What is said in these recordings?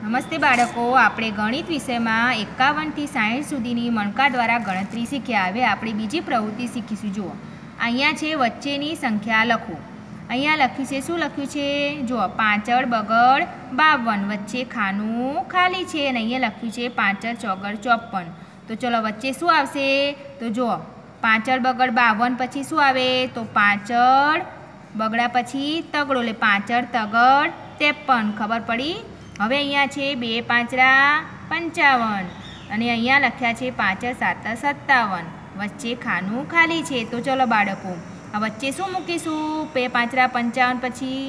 નમસ્તે બાળકો, આપણે ગણિત વિષયમાં 51 થી 60 સુધીની મણકા દ્વારા ગણતરી શીખ્યા। હવે આપણે બીજી પ્રવૃત્તિ શીખીશું। જુઓ, અહીંયા છે વચ્ચેની સંખ્યા લખો। અહીંયા લખ્યું છે, શું લખ્યું છે? જુઓ, 5 બગડ 52, વચ્ચે ખાનું ખાલી છે અને અહીંયા લખ્યું છે 5 ચોગડ 54। તો ચલો વચ્ચે શું આવશે? તો જુઓ, 5 બગડ 52 પછી શું આવે? તો 5 બગડા પછી તગડો, એટલે 5 તગડ 53। ખબર પડી? હવે અહીંયા છે 2 5 55 અને અહીંયા લખ્યા છે 5 7 57, વચ્ચે ખાનું ખાલી છે। તો ચલો બાળકો, આ વચ્ચે શું મૂકીશું? 2 5 55 પછી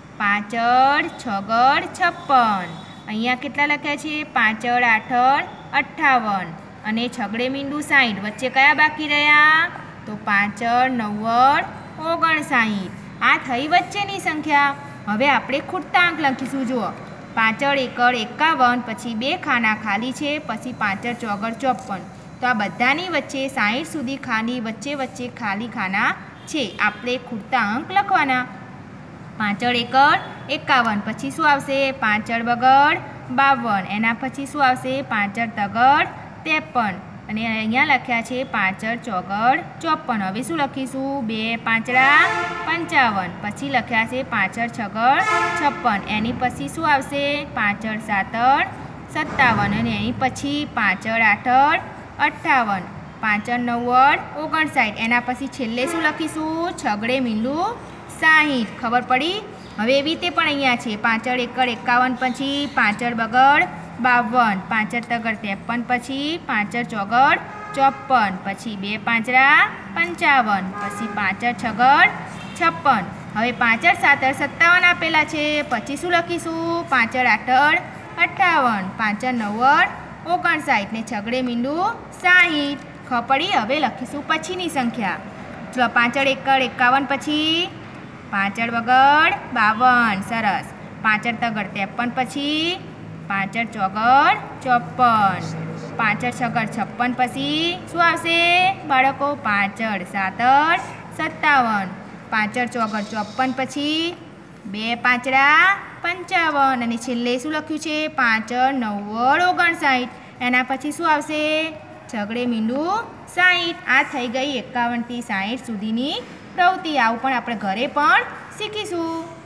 5 6 56, અહીંયા કેટલા લખ્યા છે? 5 8 58 અને છગડે મીંડું 60, વચ્ચે કયા બાકી રહ્યા? તો 5 9 59। આ થઈ વચ્ચેની સંખ્યા। હવે આપણે ખૂટતા અંક લખીશું। જુઓ, 5 1 51 પછી 2 ખાના ખાલી છે, પછી 5 ચોગડ 54। તો આ બધાની વચ્ચે 60 સુધી ખાલી વચ્ચે ખાલી ખાના છે। આપણે ખૂટતા અંક લખવાના। 5 1 51 પછી શું આવશે? 5 બગડ 52, એના પછી શું આવશે? 5 તગડ 53 અને અહીંયા લખ્યા છે 5 ચોગડ 54। હવે શું લખીશું? 2 5 55 પછી લખ્યા છે 5 છગડ 56, એની પછી શું આવશે? 5 7 57 અને એની પછી 5 8 58, 5 9 59, એના પછી છેલ્લે શું લખીશું? છગડે મીંડું 60। ખબર પડી? હવે એવી રીતે પણ અહીંયા છે 5 1 51 પછી 5 બગડ 52, 5 તગડ 53 પછી 5 ચોગડ 54, પછી 2 5 55 પછી 5 છગડ 56। હવે 5 7 57 આપેલા છે, પછી શું લખીશું? 5 8 58, 5 9 59 ને છગડે મીંડું 60। ખબર પડી? હવે લખીશું પછીની સંખ્યા। ચલો, 5 1 51 પછી 5 બગડ 52, સરસ। 5 તગડ 53 પછી 5 ચોગડ 54, 5 છગડ 56 પછી શું આવશે બાળકો? 5 7 57, 5 ચોગડ 54 પછી 2 5 55 અને છેલ્લે શું લખ્યું છે? 5 9 59, એના પછી શું આવશે? છગડે મીંડું 60। આ થઈ ગઈ 51 થી 60 સુધીની પ્રવૃત્તિ। આવું પણ આપણે ઘરે પણ શીખીશું।